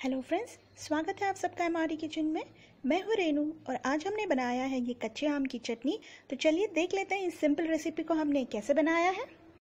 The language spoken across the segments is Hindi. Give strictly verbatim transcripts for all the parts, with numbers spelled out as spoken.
हेलो फ्रेंड्स, स्वागत है आप सबका हमारी किचन में। मैं हूँ रेनू और आज हमने बनाया है ये कच्चे आम की चटनी। तो चलिए देख लेते हैं इस सिंपल रेसिपी को हमने कैसे बनाया है।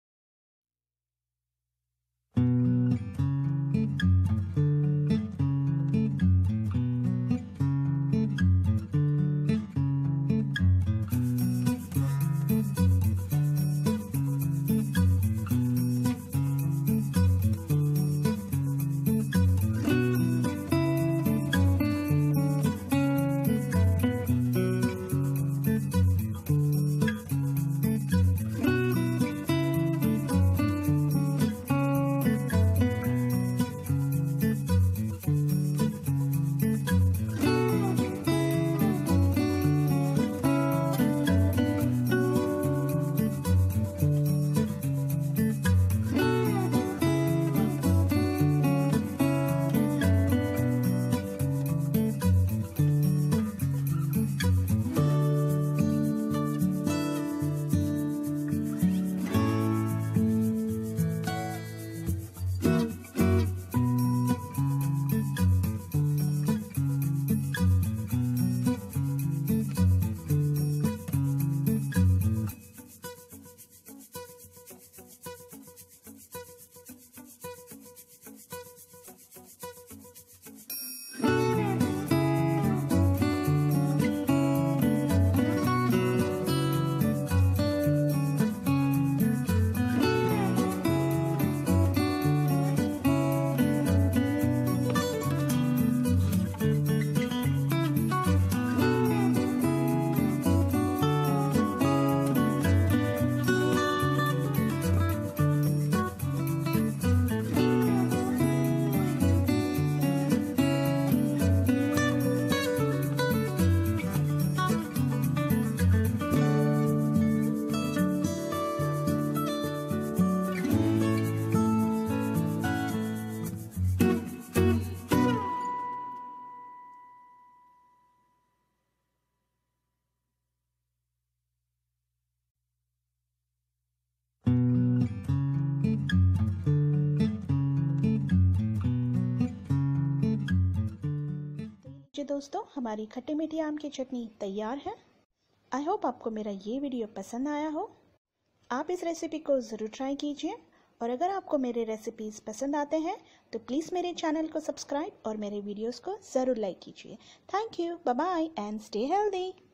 जी दोस्तों, हमारी खट्टी मीठी आम की चटनी तैयार है। आई होप आपको मेरा ये वीडियो पसंद आया हो। आप इस रेसिपी को ज़रूर ट्राई कीजिए और अगर आपको मेरे रेसिपीज़ पसंद आते हैं तो प्लीज़ मेरे चैनल को सब्सक्राइब और मेरे वीडियोस को ज़रूर लाइक कीजिए। Thank you, bye bye and stay healthy.